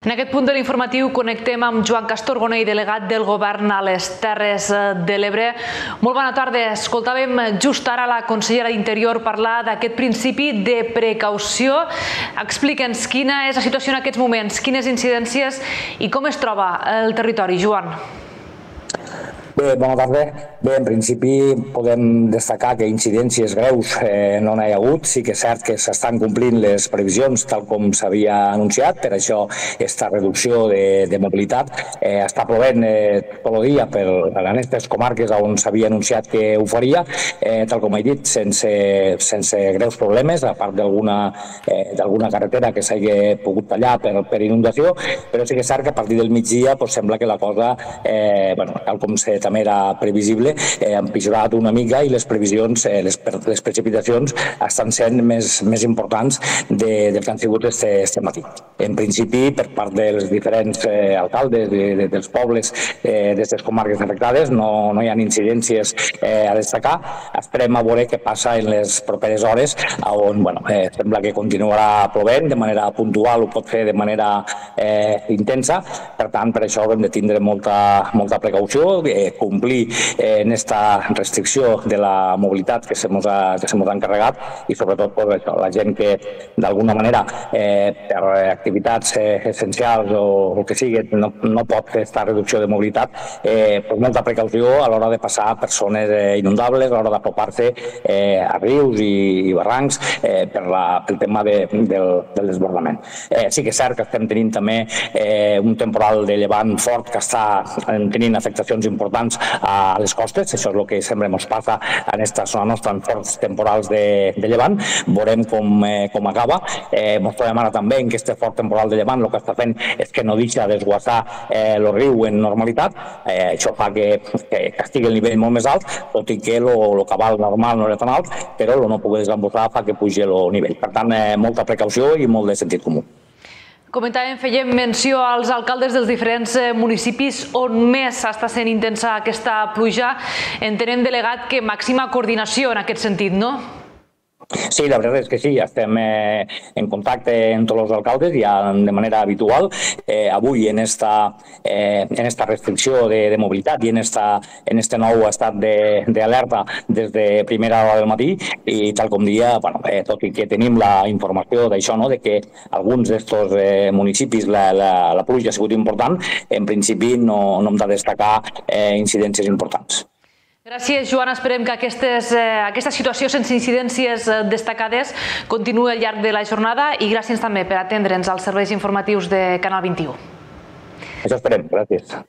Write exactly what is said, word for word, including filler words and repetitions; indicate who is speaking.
Speaker 1: En aquest punt de l'informatiu connectem amb Joan Castorgonell, delegat del Govern a les Terres de l'Ebre. Molt bona tarda. Escoltàvem just ara la consellera d'Interior parlar d'aquest principi de precaució. Explica'ns quina és la situació en aquests moments, quines incidències i com es troba el territori, Joan.
Speaker 2: Bé, bona tarda. Bé, en principi podem destacar que incidències greus eh, no n'hi ha hagut. Sí que és cert que s'estan complint les previsions tal com s'havia anunciat, per això aquesta reducció de, de mobilitat. Eh, està plovent eh, tot el dia per, en aquestes comarques on s'havia anunciat que ho faria, eh, tal com he dit, sense, sense greus problemes, a part d'alguna eh, d'alguna carretera que s'hagi pogut tallar per, per inundació, però sí que és cert que a partir del migdia pues, sembla que la cosa, eh, bueno, tal com se també era previsible, eh, han empitjorat una mica i les previsions, eh, les, les precipitacions estan sent més, més importants de, del que han sigut este, este matí. En principi, per part dels diferents eh, alcaldes de, de, dels pobles eh, d'aquestes comarques afectades, no, no hi ha incidències eh, a destacar. Esperem a veure què passa en les properes hores, on bueno, eh, sembla que continuarà plovent de manera puntual, ho pot fer de manera eh, intensa. Per tant, per això haurem de tindre molta, molta precaució, eh, complir eh, en esta restricció de la mobilitat que se mos ha, que se mos ha encarregat i sobretot pues, això, la gent que d'alguna manera eh, per activitats eh, essencials o el que sigui no, no pot fer aquesta reducció de mobilitat, eh, pues, molta precaució a l'hora de passar per zones eh, inundables, a l'hora d'apropar-se eh, a rius i, i barrancs eh, per la, pel tema de, del, del desbordament. Eh, sí que és cert que estem tenint també eh, un temporal de llevant fort que està tenint afectacions importants a les costes. Això és el que sempre ens passa en esta zona nostra en forts temporals de, de llevant. Veurem com, eh, com acaba. Eh, ens trobem ara també en que aquest fort temporal de llevant el que està fent és que no deixa desguassar eh, el riu en normalitat. Eh, això fa que, que estigui el nivell molt més alt, tot i que el cabal normal no era tan alt, però el no poder desembossar fa que pugi el nivell. Per tant, eh, molta precaució i molt de sentit comú.
Speaker 1: Comentàvem, fèiem menció als alcaldes dels diferents municipis on més està sent intensa aquesta pluja. Entenem, delegat, que màxima coordinació en aquest sentit, no?
Speaker 2: Sí, la veritat és que sí, estem eh, en contacte amb tots els alcaldes ja de manera habitual. Eh, avui en esta, eh, en esta restricció de, de mobilitat i en, esta, en este nou estat d'alerta des de primera hora del matí i tal com dia, bueno, eh, tot i que tenim la informació d'això, no, de que alguns d'aquests eh, municipis la, la, la pluja ha sigut important, en principi no, no hem de destacar eh, incidències importants.
Speaker 1: Gràcies, Joan. Esperem que aquestes, eh, aquesta situació sense incidències destacades continuï al llarg de la jornada i gràcies també per atendre'ns als serveis informatius de Canal vint i u.
Speaker 2: Això esperem. Gràcies.